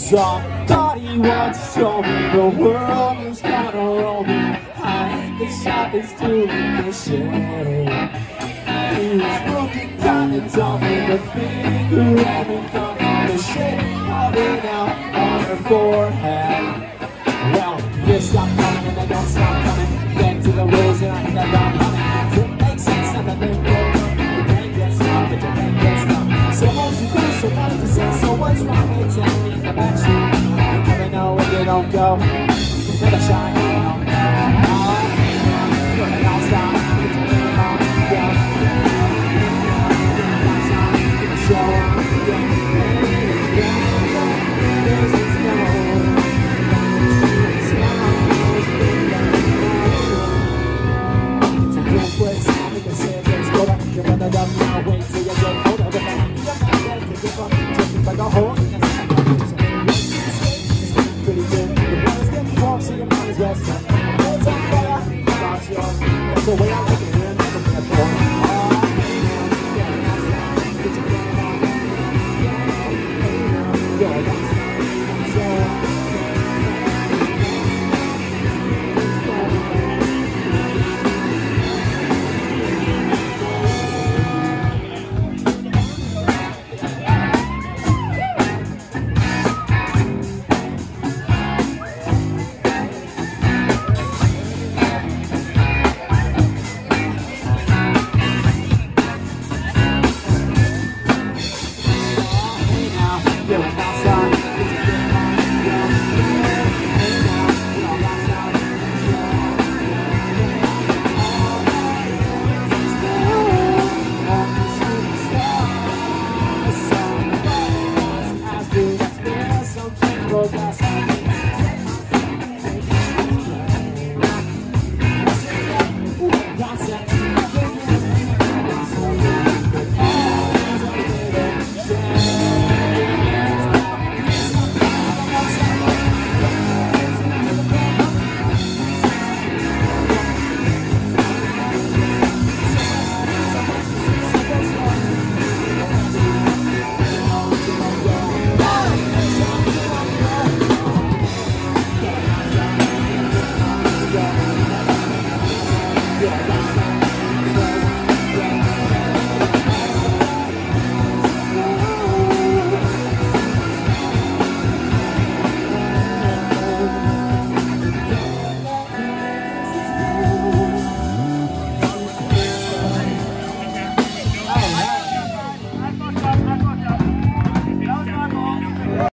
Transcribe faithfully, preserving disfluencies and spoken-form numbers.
Somebody once told me the world was gonna roll me. I ain't the sharpest tool in the shed. He was looking kinda told me the finger and the thumb, the shit coming out on her forehead. Well, this stopped coming and I don't stop coming. Back to the rules and I hit that dog coming. It makes sense that the thing goes up. Your brain gets numb, but your brain gets numb. So much to do, so much to say. So what's wrong with telling me about you? You never know when you don't go. You never shine, you don't know. Oh, when it all stops, it's a little long go. Show up, yeah. There's this no. It's a good place, I think I said let's go back. You're gonna dumb now, wait till you get hold of it. Like a hole in the sand. It's pretty good. The water's getting warm, so you might as well start. It's on fire, it's yours. That's the way I like it here, never been a thorn. Glass